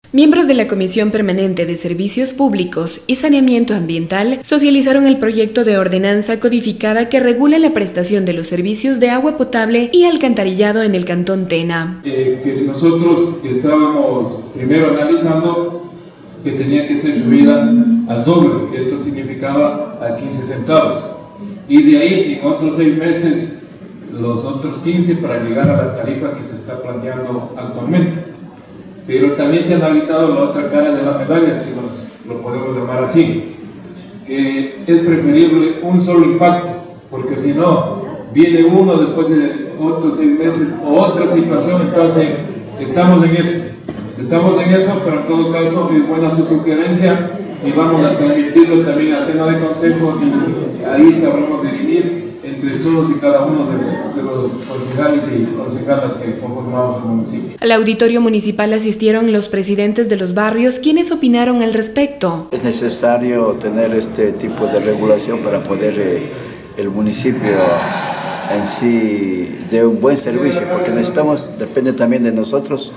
Miembros de la Comisión Permanente de Servicios Públicos y Saneamiento Ambiental socializaron el proyecto de ordenanza codificada que regula la prestación de los servicios de agua potable y alcantarillado en el Cantón Tena. Que nosotros estábamos primero analizando que tenía que ser subida al doble, esto significaba a 15 centavos, y de ahí en otros 6 meses los otros 15 para llegar a la tarifa que se está planteando actualmente. Pero también se ha analizado la otra cara de la medalla, si lo podemos llamar así, que es preferible un solo impacto, porque si no, viene uno después de otros 6 meses o otra situación. Entonces estamos en eso, pero en todo caso es buena su sugerencia y vamos a transmitirlo también a Sena de Consejo, y ahí sabremos dirimir entre todos y cada uno de los concejales y concejalas que conformamos el municipio. Al auditorio municipal asistieron los presidentes de los barrios, quienes opinaron al respecto. Es necesario tener este tipo de regulación para poder el municipio en sí dé un buen servicio, porque necesitamos, depende también de nosotros,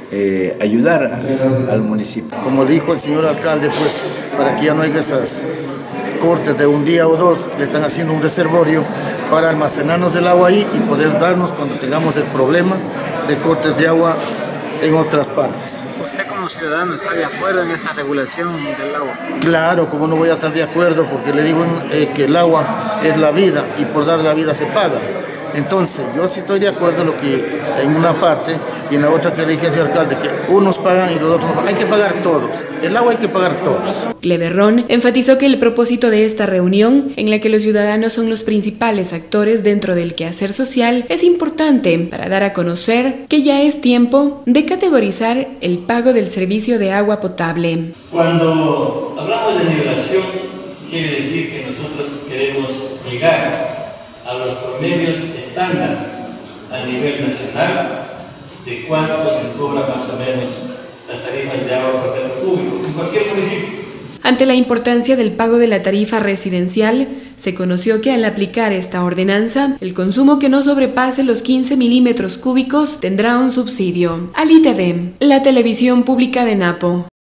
ayudar al municipio. Como le dijo el señor alcalde, pues para que ya no haya esas cortes de un día o dos, le están haciendo un reservorio para almacenarnos el agua ahí y poder darnos cuando tengamos el problema de cortes de agua en otras partes. ¿Usted como ciudadano está de acuerdo en esta regulación del agua? Claro, como no voy a estar de acuerdo, porque le digo que el agua es la vida y por dar la vida se paga. Entonces, yo sí estoy de acuerdo en lo que en una parte y en la otra que le dije al alcalde, que unos pagan y los otros no pagan. Hay que pagar todos. El agua hay que pagar todos. Cleverrón enfatizó que el propósito de esta reunión, en la que los ciudadanos son los principales actores dentro del quehacer social, es importante para dar a conocer que ya es tiempo de categorizar el pago del servicio de agua potable. Cuando hablamos de nivelación, quiere decir que nosotros queremos llegar a los promedios estándar a nivel nacional de cuánto se cobra más o menos las tarifas de agua por metro cúbico en cualquier municipio. Ante la importancia del pago de la tarifa residencial, se conoció que al aplicar esta ordenanza, el consumo que no sobrepase los 15 milímetros cúbicos tendrá un subsidio. Ali TV, la televisión pública de Napo.